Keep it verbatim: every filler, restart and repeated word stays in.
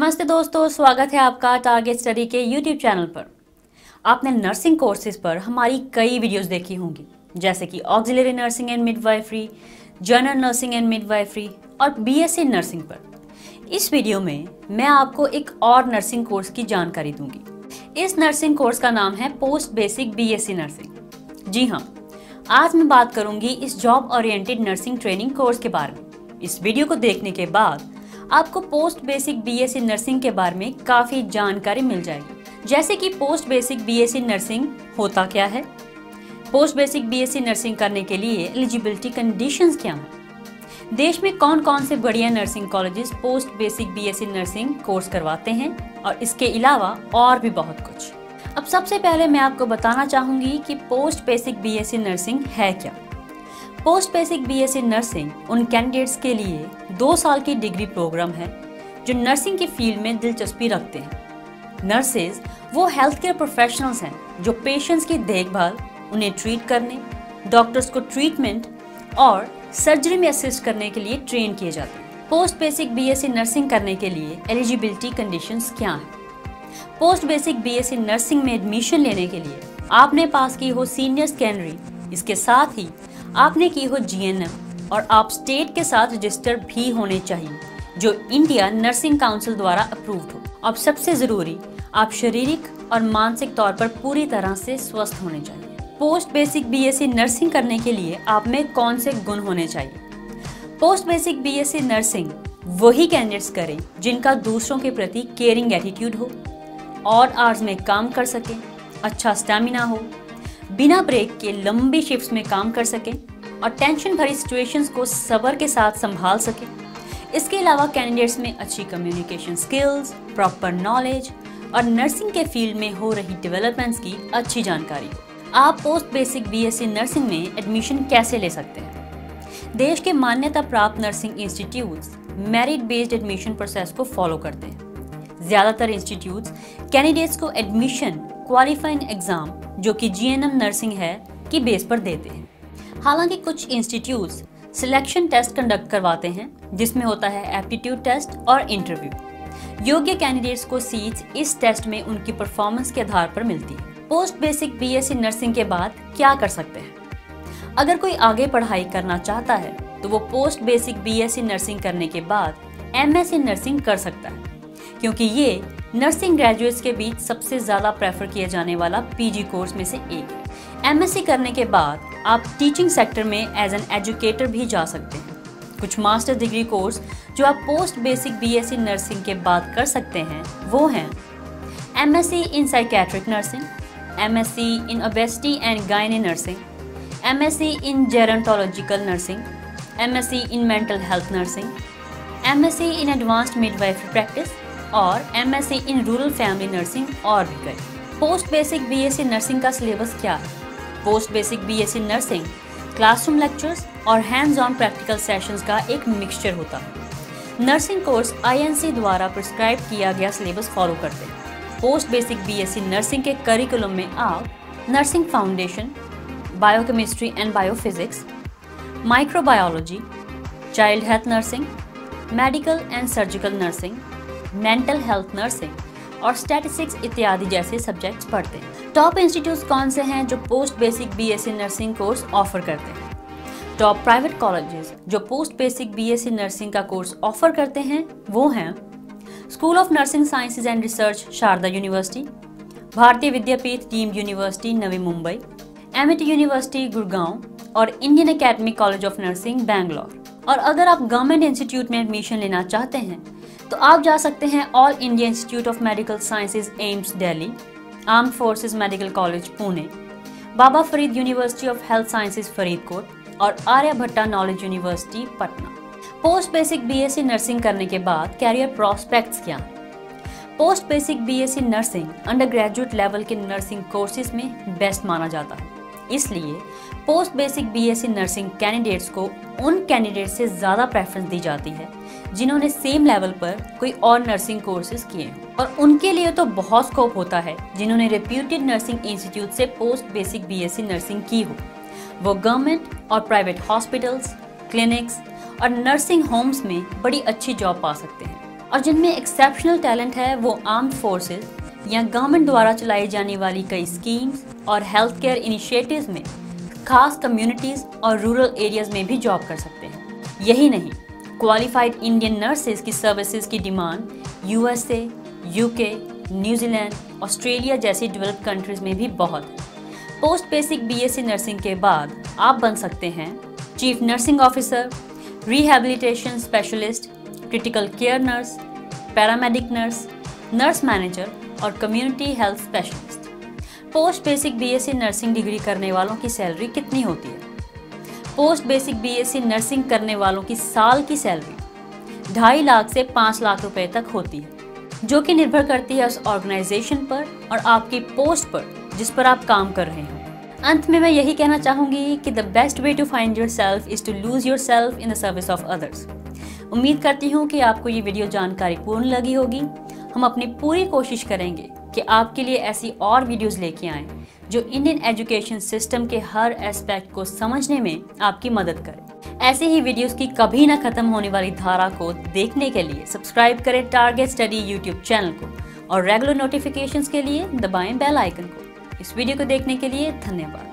नमस्ते दोस्तों, स्वागत है आपका टारगेट स्टडी के यूट्यूब चैनल पर। आपने नर्सिंग कोर्सेज पर हमारी कई वीडियोस देखी होंगी, जैसे कि auxiliary nursing and midwifery, general nursing and midwifery और बीएससी नर्सिंग पर। इस वीडियो में मैं आपको एक और नर्सिंग कोर्स की जानकारी दूंगी। इस नर्सिंग कोर्स का नाम है पोस्ट बेसिक बीएससी नर्सिंग। जी हाँ, आज मैं बात करूंगी इस job oriented nursing training course के बारे में। इस वीडियो को देखने के बाद आपको पोस्ट बेसिक बीएससी नर्सिंग के बारे में काफी जानकारी मिल जाएगी, जैसे कि पोस्ट बेसिक बीएससी नर्सिंग होता क्या है, पोस्ट बेसिक बीएससी नर्सिंग करने के लिए एलिजिबिलिटी कंडीशंस क्या हैं, देश में कौन कौन से बढ़िया nursing colleges post basic BSc nursing course करवाते हैं, और इसके अलावा और भी बहुत कुछ। अब सबसे पहले मैं आपको बताना चाहूंगी कि पोस्ट बेसिक बीएससी नर्सिंग है क्या। पोस्ट बेसिक बीएससी नर्सिंग उन कैंडिडेट्स के लिए दो साल की डिग्री प्रोग्राम है जो नर्सिंग की फील्ड में दिलचस्पी रखते हैं। नर्सेज वो हेल्थ केयर प्रोफेशनल्स हैं जो पेशेंट्स की देखभाल, उन्हें ट्रीट करने, डॉक्टर्स को ट्रीटमेंट और सर्जरी में असिस्ट करने के लिए ट्रेन किए जाते हैं। पोस्ट बेसिक बीएससी नर्सिंग करने के लिए एलिजिबिलिटी कंडीशंस क्या हैं? पोस्ट बेसिक बीएससी नर्सिंग में एडमिशन लेने के लिए आपने पास की हो सीनियर सेकेंडरी, इसके साथ ही आपने की हो जीएनएम और आप स्टेट के साथ रजिस्टर भी होने चाहिए जो इंडिया नर्सिंग काउंसिल द्वारा अप्रूव्ड हो। अब सबसे जरूरी, आप शारीरिक और मानसिक तौर पर पूरी तरह से स्वस्थ होने चाहिए। पोस्ट बेसिक बीएससी नर्सिंग करने के लिए आप में कौन से गुण होने चाहिए? पोस्ट बेसिक बीएससी नर्सिंग वही कैंडिडेट्स करें जिनका दूसरों के प्रति केयरिंग एटीट्यूड हो, और आवर्स में काम कर सके, अच्छा स्टैमिना हो, बिना ब्रेक के लंबी शिफ्ट्स में काम कर सके और टेंशन भरी सिचुएशंस को सब्र के साथ संभाल सके। इसके अलावा कैंडिडेट्स में अच्छी कम्युनिकेशन स्किल्स, प्रॉपर नॉलेज और नर्सिंग के फील्ड में हो रही डेवलपमेंट्स की अच्छी जानकारी हो। आप पोस्ट बेसिक बीएससी नर्सिंग में एडमिशन कैसे ले सकते हैं? देश के मान्यता प्राप्त nursing institutes merit based admission process को फॉलो करते हैं। ज्यादातर इंस्टीट्यूट्स कैंडिडेट्स को एडमिशन क्वालिफाइंग एग्जाम, जो कि जीएनएम नर्सिंग है, की बेस पर देते हैं। हालांकि कुछ इंस्टीट्यूट्स सिलेक्शन टेस्ट कंडक्ट करवाते हैं जिसमें होता है एप्टीट्यूड टेस्ट और इंटरव्यू। योग्य कैंडिडेट्स को सीट्स इस टेस्ट में उनकी परफॉर्मेंस के आधार पर मिलती है। पोस्ट बेसिक बीएससी नर्सिंग के बाद क्या कर सकते हैं? अगर कोई आगे पढ़ाई करना चाहता है तो वो पोस्ट बेसिक बीएससी नर्सिंग करने के बाद एमएससी नर्सिंग कर सकता है, क्योंकि ये नर्सिंग ग्रेजुएट्स के बीच सबसे ज्यादा प्रेफर किया जाने वाला पीजी कोर्स में से एक है। एमएससी करने के बाद आप टीचिंग सेक्टर में एज एन एजुकेटर भी जा सकते हैं। कुछ मास्टर डिग्री कोर्स जो आप पोस्ट बेसिक बीएससी नर्सिंग के बाद कर सकते हैं वो हैं MSc in psychiatric nursing, MSc in obesity and gynae nursing, MSc in gerontological nursing, MSc in mental health nursing, MSc in advanced midwifery practice और MSc in rural family nursing और भी कई। पोस्ट बेसिक बीएससी नर्सिंग का syllabus क्या है? Post basic BSc nursing classroom lectures और hands on practical sessions का एक मिक्सचर होता है। नर्सिंग कोर्स आईएनसी द्वारा प्रिस्क्राइब किया गया सिलेबस फॉलो करते हैं। पोस्ट बेसिक बीएससी नर्सिंग के करिकुलम में आप nursing foundation, biochemistry and biophysics, microbiology, child health nursing, medical and surgical nursing, mental health nursing और स्टैटिस्टिक्स इत्यादि जैसे सब्जेक्ट्स पढ़ते हैं। टॉप इंस्टीट्यूट्स कौन से हैं जो post basic BSc nursing course offer करते हैं? टॉप प्राइवेट कॉलेजेस जो पोस्ट बेसिक बीएससी नर्सिंग का कोर्स ऑफर करते हैं वो हैं school of nursing sciences and research Sharda university, Bharatiya Vidyapeeth deemed university Navi Mumbai, Amity university Gurgaon और Indian academy college of nursing Bangalore. और अगर आप गवर्नमेंट इंस्टीट्यूट में एडमिशन लेना चाहते हैं तो आप जा सकते हैं all India institute of medical sciences AIIMS Delhi, armed forces medical college Pune, Baba Farid university of health sciences Faridkot और Aryabhatta knowledge university Patna. Post basic BSc nursing करने के बाद कैरियर प्रोस्पेक्ट्स क्या हैं? Post basic BSc nursing undergraduate level के नर्सिंग कोर्सेज में best माना जाता है, इसलिए post basic BSc nursing candidates को उन कैंडिडेट से ज़्यादा प्रेफरेंस दी जाती है जिन्होंने सेम लेवल पर कोई और नर्सिंग कोर्सेज किए हैं, और उनके लिए तो बहुत स्कोप होता है जिन्होंने रेप्यूटेड नर्सिंग इंस्टीट्यूट से पोस्ट बेसिक बीएससी नर्सिंग की हो। वो गवर्नमेंट और प्राइवेट हॉस्पिटल्स, क्लिनिक्स और नर्सिंग होम्स में बड़ी अच्छी जॉब पा सकते हैं। और जिनमें एक्सेप्शनल टैलेंट है वो आर्म्ड फोर्सेस या गवर्नमेंट द्वारा चलाई जाने वाली कई स्कीम्स और हेल्थ केयर इनिशिएटिव्स में खास कम्युनिटीज़ और रूरल एरियाज में भी जॉब कर सकते हैं। यही नहीं, क्वालिफाइड इंडियन नर्सेज की सर्विसेज की demand USA, UK, New Zealand, Australia जैसी डेवलप्ड कंट्रीज में भी बहुत है। पोस्ट बेसिक बीएससी नर्सिंग के बाद आप बन सकते हैं chief nursing officer, rehabilitation specialist, critical care nurse, paramedic nurse, nurse manager और community health specialist. Post basic BSc nursing degree करने वालों की सैलरी कितनी होती है? पोस्ट बेसिक बीएससी नर्सिंग करने वालों की साल की सैलरी ढाई लाख से पाँच लाख रुपए तक होती है, जो कि निर्भर करती है उस ऑर्गेनाइजेशन पर और आपकी पोस्ट पर जिस पर आप काम कर रहे हो। अंत में मैं यही कहना चाहूँगी कि the best way to find yourself is to lose yourself in the service of others. उम्मीद करती हूँ कि आपको ये वीडियो जानकारी पूर्ण लगी होगी। हम अपनी पूरी कोशिश करेंगे कि आपके लिए ऐसी और वीडियोस लेके आएं जो इंडियन एजुकेशन सिस्टम के हर एस्पेक्ट को समझने में आपकी मदद करें। ऐसे ही वीडियोस की कभी ना खत्म होने वाली धारा को देखने के लिए सब्सक्राइब करें टारगेट स्टडी यूट्यूब चैनल को और रेगुलर नोटिफिकेशंस के लिए दबाएं बेल आइकन को। इस वीडियो को देखने के लिए धन्यवाद।